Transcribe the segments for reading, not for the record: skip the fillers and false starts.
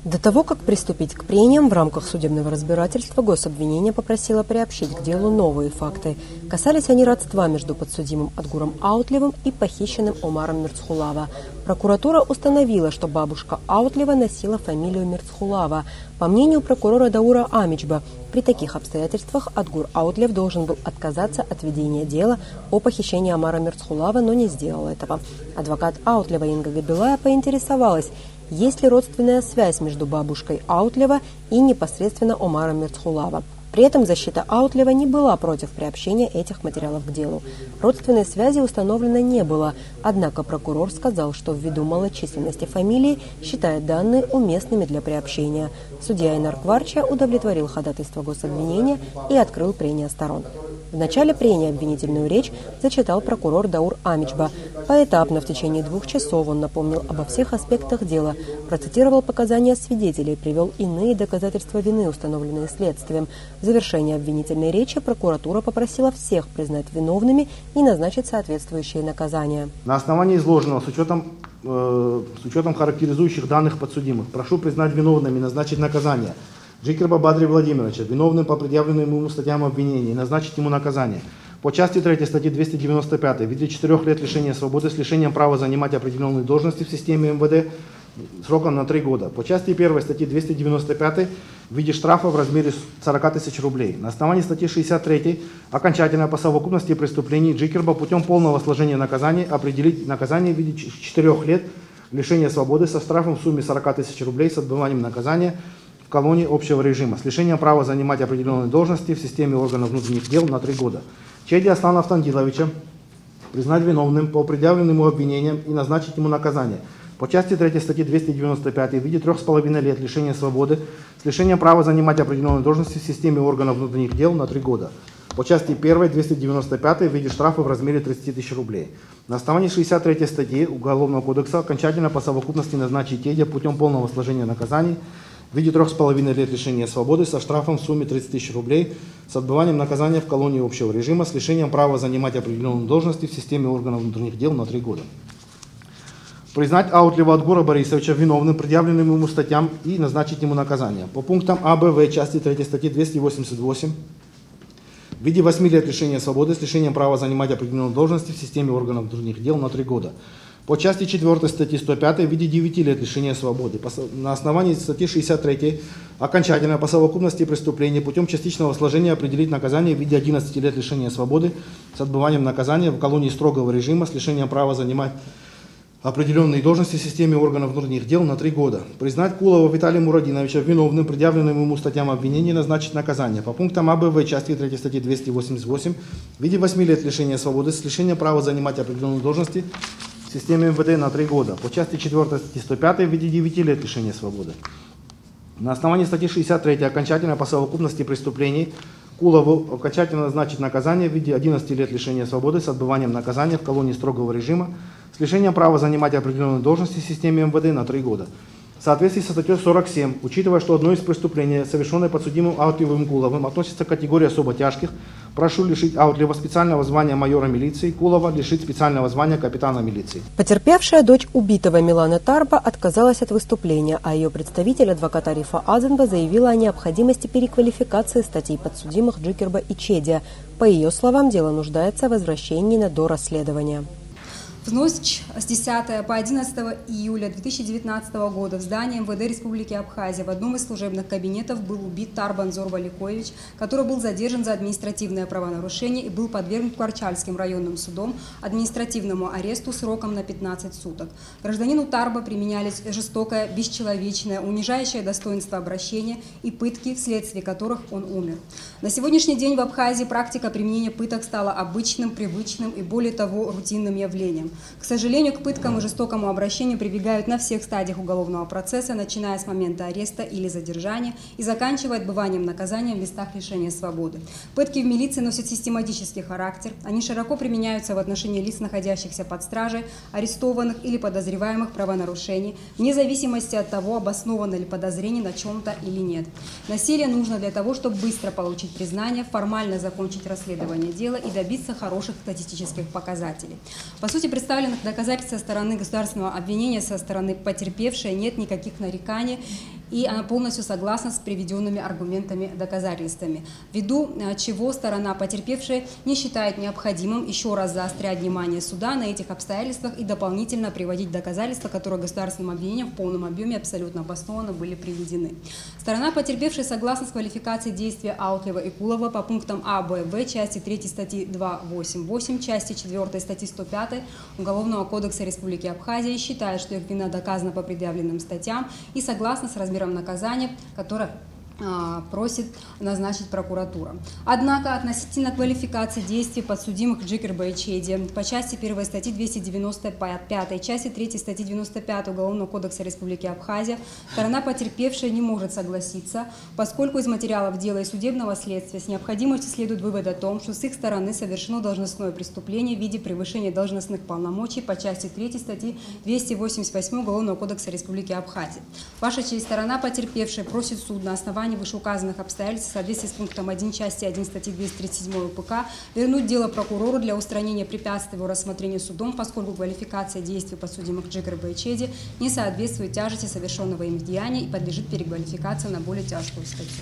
До того, как приступить к прениям, в рамках судебного разбирательства гособвинение попросило приобщить к делу новые факты. Касались они родства между подсудимым Отгуром Аутлевым и похищенным Омаром Мирцхулава. Прокуратура установила, что бабушка Аутлева носила фамилию Мирцхулава. По мнению прокурора Даура Амичба, при таких обстоятельствах Отгур Аутлев должен был отказаться от ведения дела о похищении Омара Мирцхулава, но не сделал этого. Адвокат Аутлева Инга Габилая поинтересовалась, есть ли родственная связь между бабушкой Аутлева и непосредственно Омаром Мирцхулава. При этом защита Аутлева не была против приобщения этих материалов к делу. Родственной связи установлено не было, однако прокурор сказал, что ввиду малочисленности фамилии считает данные уместными для приобщения. Судья Инар Кварча удовлетворил ходатайство гособвинения и открыл прения сторон. В начале прения обвинительную речь зачитал прокурор Даур Амичба. Поэтапно в течение 2 часов он напомнил обо всех аспектах дела, процитировал показания свидетелей, привел иные доказательства вины, установленные следствием. В завершении обвинительной речи прокуратура попросила всех признать виновными и назначить соответствующие наказания. На основании изложенного, с учетом характеризующих данных подсудимых, прошу признать виновными и назначить наказание Джикерба Бадри Владимировича виновным по предъявленным ему статьям обвинения и назначить ему наказание по части 3 статьи 295 в виде 4 лет лишения свободы с лишением права занимать определенные должности в системе МВД сроком на 3 года. По части 1 статьи 295 в виде штрафа в размере 40 тысяч рублей. На основании статьи 63 окончательно по совокупности преступлений Джикерба путем полного сложения наказания определить наказание в виде 4 лет лишения свободы со штрафом в сумме 40 тысяч рублей с отбыванием наказания в колонии общего режима с лишением права занимать определенные должности в системе органов внутренних дел на 3 года. Чеди Аслана Автандиловича признать виновным по предъявленным ему обвинениям и назначить ему наказание по части 3 статьи 295 в виде 3,5 лет лишения свободы с лишением права занимать определенные должности в системе органов внутренних дел на 3 года. По части 1 295 в виде штрафа в размере 30 тысяч рублей. На основании 63 статьи Уголовного кодекса окончательно по совокупности назначить Чеди путем полного сложения наказаний в виде 3,5 лет лишения свободы со штрафом в сумме 30 тысяч рублей с отбыванием наказания в колонии общего режима с лишением права занимать определенные должности в системе органов внутренних дел на 3 года. Признать Аутлева Отгура Борисовича виновным предъявленным ему статьям и назначить ему наказание по пунктам А, Б, В части 3 статьи 288 в виде 8 лет лишения свободы с лишением права занимать определенные должности в системе органов внутренних дел на 3 года. По части 4 статьи 105 в виде 9 лет лишения свободы. На основании статьи 63 окончательно по совокупности преступлений путем частичного сложения определить наказание в виде 11 лет лишения свободы с отбыванием наказания в колонии строгого режима с лишением права занимать определенные должности в системе органов внутренних дел на 3 года. Признать Кулова Виталия Мурадиновича виновным предъявленным ему статьям обвинения и назначить наказание по пунктам А, Б, В части 3 статьи 288 в виде 8 лет лишения свободы с лишением права занимать определенные должности в системе МВД на 3 года. По части 4 статьи 105 в виде 9 лет лишения свободы. На основании статьи 63 окончательно по совокупности преступлений Кулову окончательно назначить наказание в виде 11 лет лишения свободы с отбыванием наказания в колонии строгого режима с лишением права занимать определенные должности в системе МВД на 3 года. В соответствии со статьей 47, учитывая, что одно из преступлений, совершенное подсудимым Аутлевым Куловым, относится к категории особо тяжких, прошу лишить Аутлева специального звания майора милиции, Кулова лишить специального звания капитана милиции. Потерпевшая дочь убитого Милана Тарба отказалась от выступления, а ее представитель, адвокат Арифа Азенба, заявила о необходимости переквалификации статей подсудимых Джикерба и Чедия. По ее словам, дело нуждается в возвращении на дорасследование. В ночь с 10 по 11 июля 2019 года в здании МВД Республики Абхазия в одном из служебных кабинетов был убит Тарбанзор Валикович, который был задержан за административное правонарушение и был подвергнут Кварчальским районным судом административному аресту сроком на 15 суток. Гражданину Тарба применялись жестокое, бесчеловечное, унижающее достоинство обращения и пытки, вследствие которых он умер. На сегодняшний день в Абхазии практика применения пыток стала обычным, привычным и, более того, рутинным явлением. К сожалению, к пыткам и жестокому обращению прибегают на всех стадиях уголовного процесса, начиная с момента ареста или задержания и заканчивая отбыванием наказания в местах лишения свободы. Пытки в милиции носят систематический характер. Они широко применяются в отношении лиц, находящихся под стражей, арестованных или подозреваемых правонарушений, вне зависимости от того, обосновано ли подозрение на чем-то или нет. Насилие нужно для того, чтобы быстро получить признание, формально закончить расследование дела и добиться хороших статистических показателей. По сути, представленных доказательств со стороны государственного обвинения, со стороны потерпевшей нет никаких нареканий и она полностью согласна с приведенными аргументами, доказательствами, ввиду чего сторона потерпевшая не считает необходимым еще раз заострять внимание суда на этих обстоятельствах и дополнительно приводить доказательства, которые государственным обвинением в полном объеме абсолютно обоснованно были приведены. Сторона потерпевшей согласна с квалификацией действия Аутлева и Кулова по пунктам А, Б, В, части 3 статьи 288, части 4 статьи 105 Уголовного кодекса Республики Абхазия и считает, что их вина доказана по предъявленным статьям и согласна с размером наказания, которое просит назначить прокуратура. Однако относительно квалификации действий подсудимых Джикерба и Чеди по части 1 статьи 295, части 3 статьи 95 Уголовного кодекса Республики Абхазия сторона потерпевшая не может согласиться, поскольку из материалов дела и судебного следствия с необходимостью следует вывод о том, что с их стороны совершено должностное преступление в виде превышения должностных полномочий по части 3 статьи 288 Уголовного кодекса Республики Абхазия. Ваша честь, сторона потерпевшая просит суд на основании вышеуказанных обстоятельств в соответствии с пунктом 1 части 1 статьи 237 УПК вернуть дело прокурору для устранения препятствий его рассмотрению судом, поскольку квалификация действий подсудимых Джикерба и Чеди не соответствует тяжести совершенного им деяния и подлежит переквалификации на более тяжкую статью.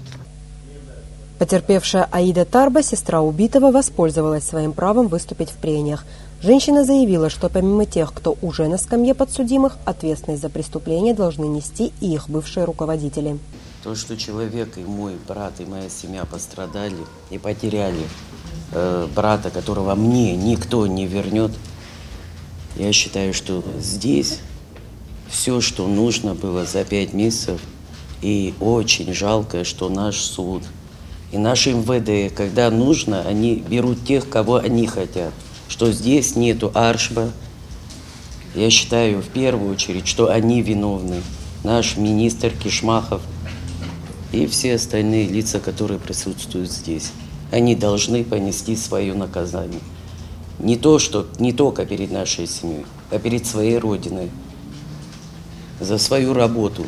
Потерпевшая Аида Тарба, сестра убитого, воспользовалась своим правом выступить в прениях. Женщина заявила, что помимо тех, кто уже на скамье подсудимых, ответственность за преступление должны нести и их бывшие руководители. То, что человек и мой брат, и моя семья пострадали и потеряли брата, которого мне никто не вернет, я считаю, что здесь все, что нужно было за 5 месяцев, и очень жалко, что наш суд и наш МВД, когда нужно, они берут тех, кого они хотят. Что здесь нету Аршба, я считаю в первую очередь, что они виновны. Наш министр Кишмахов и все остальные лица, которые присутствуют здесь. Они должны понести свое наказание. Не только перед нашей семьей, а перед своей родиной. За свою работу.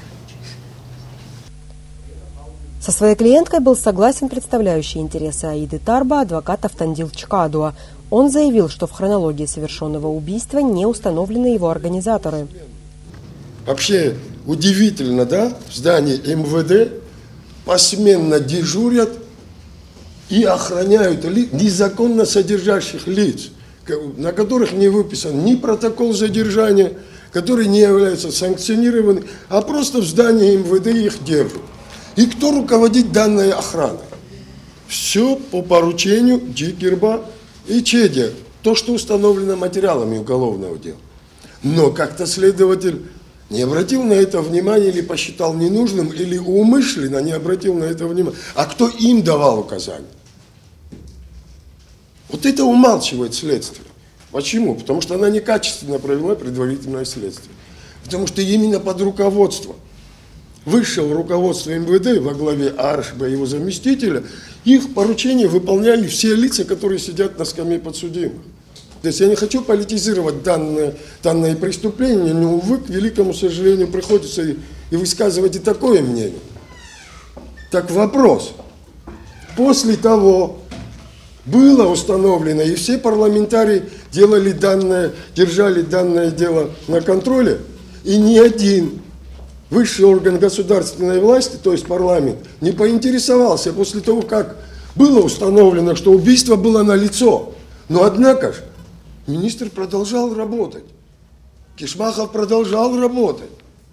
Со своей клиенткой был согласен представляющий интересы Аиды Тарба адвокат Автандил Чкадуа. Он заявил, что в хронологии совершенного убийства не установлены его организаторы. Вообще удивительно, да? В здании МВД посменно дежурят и охраняют незаконно содержащих лиц, на которых не выписан ни протокол задержания, которые не являются санкционированными, а просто в здании МВД их держат. И кто руководит данной охраной? Все по поручению Джикерба и Чеди, то, что установлено материалами уголовного дела. Но как-то следователь не обратил на это внимание или посчитал ненужным, или умышленно не обратил на это внимание. А кто им давал указания? Вот это умалчивает следствие. Почему? Потому что она некачественно провела предварительное следствие. Потому что именно под руководством высшего руководства МВД во главе Аршба и его заместителя их поручения выполняли все лица, которые сидят на скамье подсудимых. То есть я не хочу политизировать данное преступление, но, увы, к великому сожалению, приходится и высказывать и такое мнение. Так вопрос. После того было установлено, и все парламентарии держали данное дело на контроле, и ни один высший орган государственной власти, то есть парламент, не поинтересовался после того, как было установлено, что убийство было налицо. Но однако же министр продолжал работать. Кишмахов продолжал работать.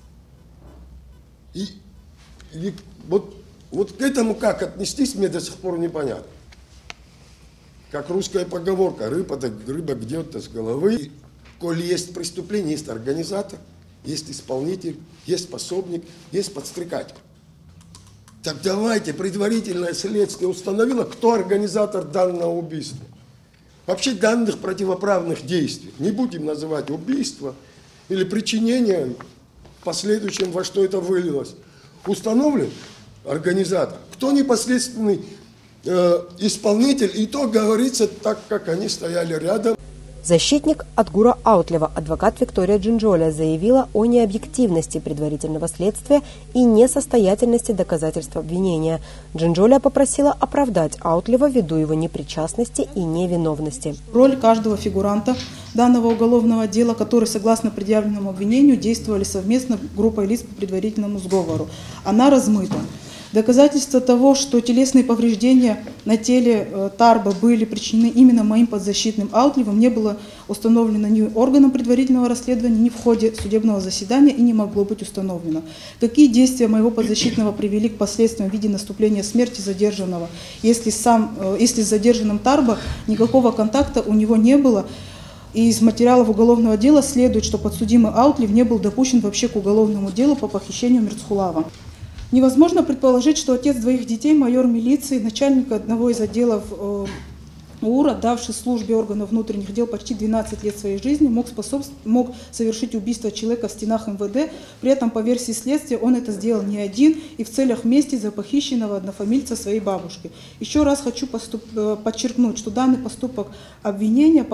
И вот к этому как отнестись, мне до сих пор непонятно. Как русская поговорка, рыба где-то с головы. Коль есть преступление, есть организатор, есть исполнитель, есть пособник, есть подстрекатель. Так давайте, предварительное следствие установило, кто организатор данного убийства. Вообще данных противоправных действий, не будем называть убийство или причинение, в последующем во что это вылилось, установлен организатор. Кто непосредственный исполнитель, и то говорится так, как они стояли рядом. Защитник Адгура Аутлева, адвокат Виктория Джинджоля, заявила о необъективности предварительного следствия и несостоятельности доказательств обвинения. Джинджоля попросила оправдать Аутлева ввиду его непричастности и невиновности. Роль каждого фигуранта данного уголовного дела, которые, согласно предъявленному обвинению, действовали совместно группой лиц по предварительному сговору, она размыта. Доказательства того, что телесные повреждения на теле Тарба были причинены именно моим подзащитным Аутлевым, не было установлено ни органом предварительного расследования, ни в ходе судебного заседания и не могло быть установлено. Какие действия моего подзащитного привели к последствиям в виде наступления смерти задержанного, если с задержанным Тарба никакого контакта у него не было? И из материалов уголовного дела следует, что подсудимый Аутлев не был допущен вообще к уголовному делу по похищению Мирцхулава. Невозможно предположить, что отец двоих детей, майор милиции, начальник одного из отделов УРА, давший службе органов внутренних дел почти 12 лет своей жизни, мог совершить убийство человека в стенах МВД. При этом, по версии следствия, он это сделал не один и в целях мести за похищенного однофамильца своей бабушки. Еще раз хочу подчеркнуть, что данный поступок обвинения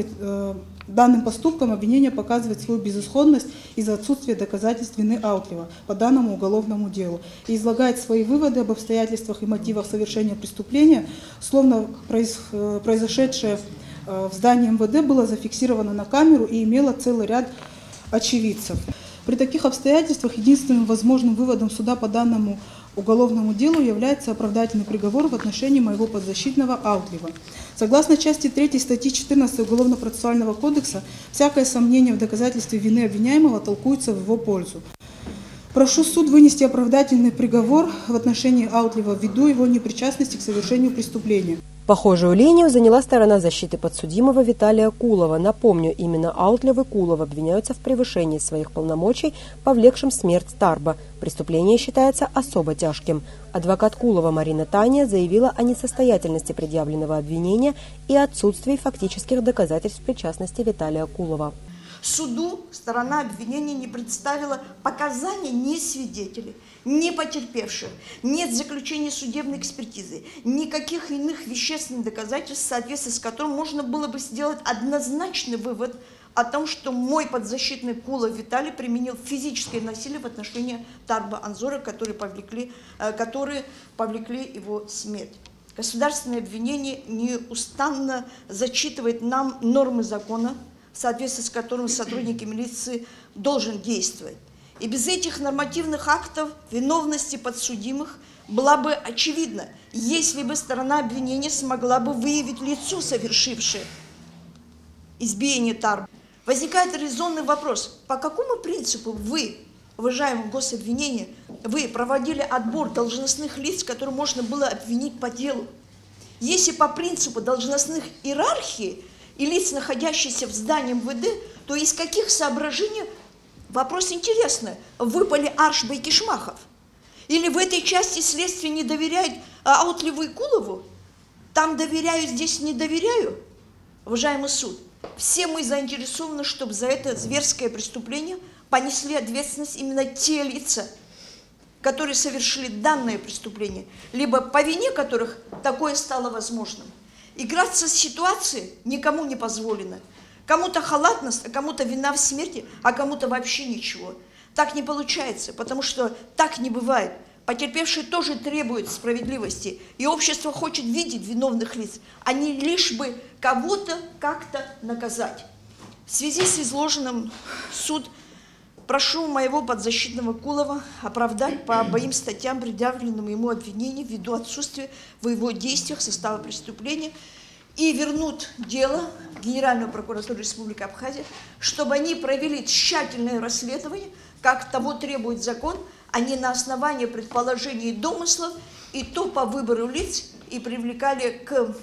данным поступком обвинение показывает свою безысходность из-за отсутствия доказательств вины Аутлева по данному уголовному делу и излагает свои выводы об обстоятельствах и мотивах совершения преступления, словно произошедшее в здании МВД было зафиксировано на камеру и имело целый ряд очевидцев. При таких обстоятельствах единственным возможным выводом суда по данному уголовному делу является оправдательный приговор в отношении моего подзащитного Аутлева. Согласно части 3 статьи 14 Уголовно-процессуального кодекса, всякое сомнение в доказательстве вины обвиняемого толкуется в его пользу. Прошу суд вынести оправдательный приговор в отношении Аутлева ввиду его непричастности к совершению преступления. Похожую линию заняла сторона защиты подсудимого Виталия Кулова. Напомню, именно Аутлев и Кулов обвиняются в превышении своих полномочий, повлекшем смерть Тарба. Преступление считается особо тяжким. Адвокат Кулова Марина Таня заявила о несостоятельности предъявленного обвинения и отсутствии фактических доказательств причастности Виталия Кулова. Суду сторона обвинения не представила показаний ни свидетелей, ни потерпевших, нет заключения судебной экспертизы, никаких иных вещественных доказательств, в соответствии с которым можно было бы сделать однозначный вывод о том, что мой подзащитный Кулов Виталий применил физическое насилие в отношении Тарба Анзора, которые повлекли его смерть. Государственное обвинение неустанно зачитывает нам нормы закона, в соответствии с которым сотрудники милиции должен действовать. И без этих нормативных актов виновности подсудимых была бы очевидна, если бы сторона обвинения смогла бы выявить лицо, совершившее избиение Тарба. Возникает резонный вопрос, по какому принципу вы, уважаемое гособвинение, вы проводили отбор должностных лиц, которые можно было обвинить по делу? Если по принципу должностных иерархий и лиц, находящихся в здании МВД, то из каких соображений, вопрос интересный, выпали Аршба и Кишмахов? Или в этой части следствия не доверяют Аутлеву и Кулову? Там доверяю, здесь не доверяю? Уважаемый суд, все мы заинтересованы, чтобы за это зверское преступление понесли ответственность именно те лица, которые совершили данное преступление, либо по вине которых такое стало возможным. Играться с ситуацией никому не позволено. Кому-то халатность, а кому-то вина в смерти, а кому-то вообще ничего. Так не получается, потому что так не бывает. Потерпевшие тоже требуют справедливости, и общество хочет видеть виновных лиц, а не лишь бы кого-то как-то наказать. В связи с изложенным суд прошу моего подзащитного Кулова оправдать по обоим статьям предъявленному ему обвинению ввиду отсутствия в его действиях состава преступления и вернуть дело в Генеральную прокуратуру Республики Абхазия, чтобы они провели тщательное расследование, как того требует закон, а не на основании предположений и домыслов, и то по выбору лиц, и привлекали к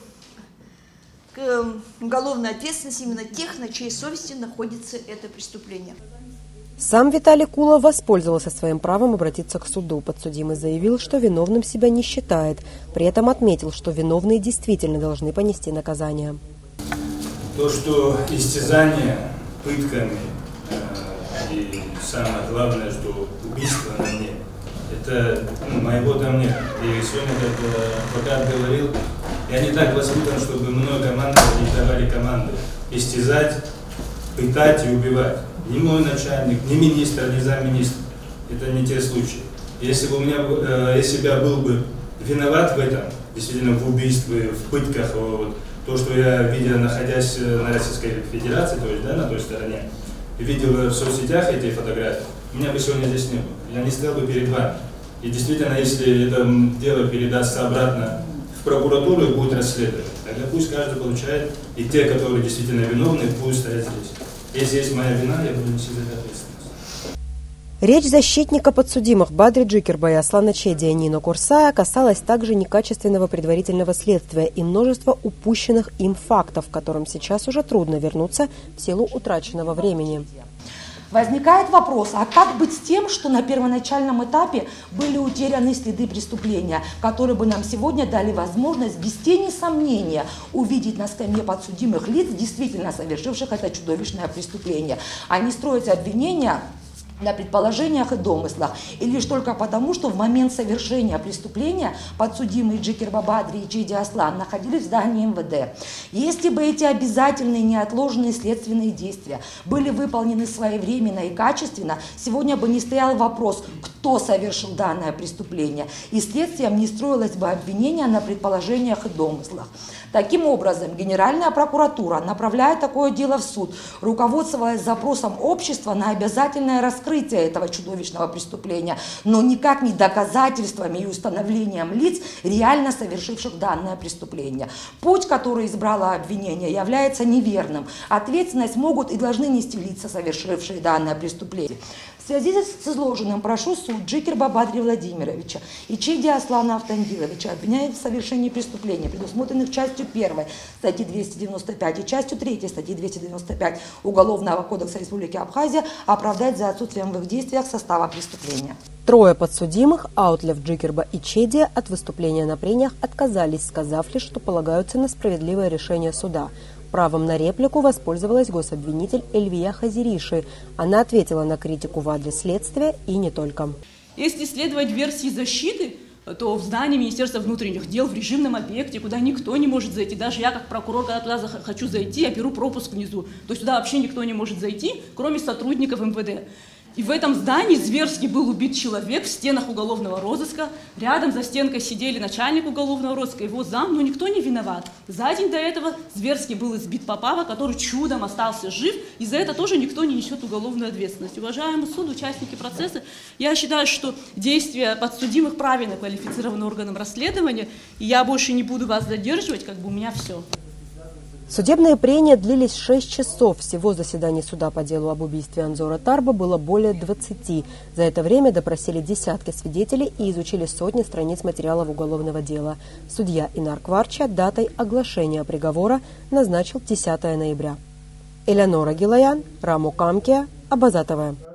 уголовной ответственности именно тех, на чьей совести находится это преступление. Сам Виталий Кулов воспользовался своим правом обратиться к суду. Подсудимый заявил, что виновным себя не считает. При этом отметил, что виновные действительно должны понести наказание. То, что истязание пытками и самое главное, что убийство на мне, это моего там нет. И сегодня, как адвокат говорил, Я не так воспитан, чтобы мной командовали и давали команды. Истязать, пытать и убивать. Ни мой начальник, ни министр, ни замминистра. Это не те случаи. Если бы у меня, если бы я был бы виноват в этом, действительно в убийстве, в пытках, вот, то, что я видел, находясь на Российской Федерации, то есть, да, на той стороне, видел в соцсетях эти фотографии, меня бы сегодня здесь не было. Я не стоял бы перед вами. И действительно, если это дело передастся обратно в прокуратуру и будет расследовать, тогда пусть каждый получает, и те, которые действительно виновны, пусть стоят здесь. Если есть моя вина, я буду нести за это ответственность. Речь защитника подсудимых Бадри Джикерба и Аслана Чедия Нино Курсая касалась также некачественного предварительного следствия и множества упущенных им фактов, к которым сейчас уже трудно вернуться в силу утраченного времени. Возникает вопрос, а как быть с тем, что на первоначальном этапе были утеряны следы преступления, которые бы нам сегодня дали возможность без тени сомнения увидеть на скамье подсудимых лиц, действительно совершивших это чудовищное преступление, а не строить обвинения на предположениях и домыслах, и лишь только потому, что в момент совершения преступления подсудимые Джикерба Бадри и Чеди Аслан находились в здании МВД. Если бы эти обязательные неотложные следственные действия были выполнены своевременно и качественно, сегодня бы не стоял вопрос, кто совершил данное преступление, и следствием не строилось бы обвинение на предположениях и домыслах. Таким образом, Генеральная прокуратура, направляя такое дело в суд, руководствуясь запросом общества на обязательное раскрытие этого чудовищного преступления, но никак не доказательствами и установлением лиц, реально совершивших данное преступление. Путь, который избрало обвинение, является неверным. Ответственность могут и должны нести лица, совершившие данное преступление. В связи с изложенным прошу суд Джикерба Бадри Владимировича и Чеди Аслана Автандиловича обвиняет в совершении преступления, предусмотренных частью 1 статьи 295 и частью 3 статьи 295 Уголовного кодекса Республики Абхазия, оправдать за отсутствием в их действиях состава преступления. Трое подсудимых, Аутлев, Джикерба и Чедия, от выступления на прениях отказались, сказав лишь, что полагаются на справедливое решение суда. Правом на реплику воспользовалась гособвинитель Эльвия Хазириши. Она ответила на критику в адрес следствия и не только. Если следовать версии защиты, то в здании Министерства внутренних дел в режимном объекте, куда никто не может зайти. Даже я, как прокурор, когда туда хочу зайти, я беру пропуск внизу. То есть туда вообще никто не может зайти, кроме сотрудников МВД. И в этом здании зверски был убит человек в стенах уголовного розыска. Рядом за стенкой сидели начальник уголовного розыска, его зам, но никто не виноват. За день до этого зверски был избит Попава, который чудом остался жив, и за это тоже никто не несет уголовную ответственность. Уважаемый суд, участники процесса, я считаю, что действия подсудимых правильно квалифицированы органом расследования, и я больше не буду вас задерживать, у меня все. Судебные прения длились 6 часов. Всего заседаний суда по делу об убийстве Анзора Тарба было более 20. За это время допросили десятки свидетелей и изучили сотни страниц материалов уголовного дела. Судья Инар Кварча датой оглашения приговора назначил 10 ноября. Элеонора Гилаян, Раму Камкия, Абаза ТВ.